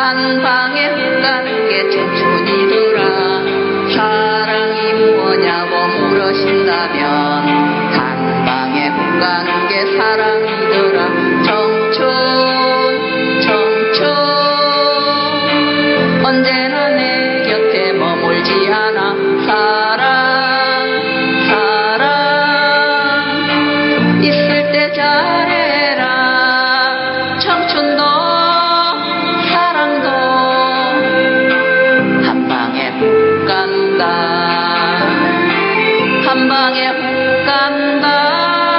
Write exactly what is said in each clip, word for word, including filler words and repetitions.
한 방에 훅 가는 게 청춘이더라. 사랑이 뭐냐고 물으신다면 한 방에 훅 가는 게 사랑이더라. 청춘 청춘 언제나 내 곁에 머물지 않아. 사랑 사랑 있을 때 잘해라. 청춘도 사랑도 한 방에 훅 간다. 한 방에 훅 간다.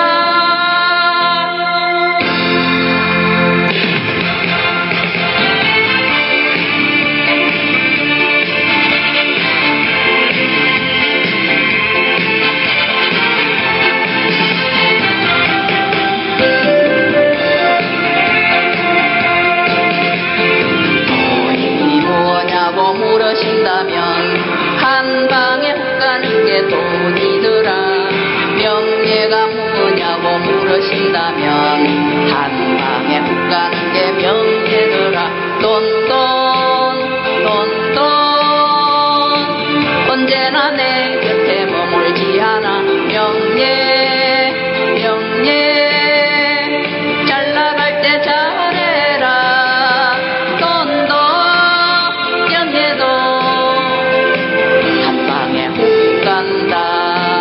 물으신다면 한 방에 훅 가는 게 돈이더라. 명예가 뭐냐고 물으신다면 한 방에 훅 가는 게 명예더라. 돈, 돈, 돈, 돈 언제나 내 곁에 머물지 않아. 명예, 명예 잘 나갈 때 잘해라. 돈도 명예도 한 방에 훅 간다.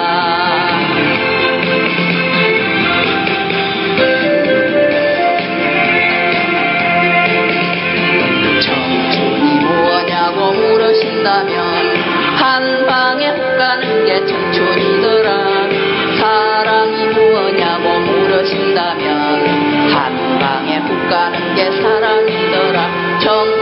청춘이 뭐냐고 물으신다면 한 방에 훅 가는 게 청춘이더라. 사랑이 뭐냐고 물으신다면 한 방에 훅 가는 게 사랑이더라. 청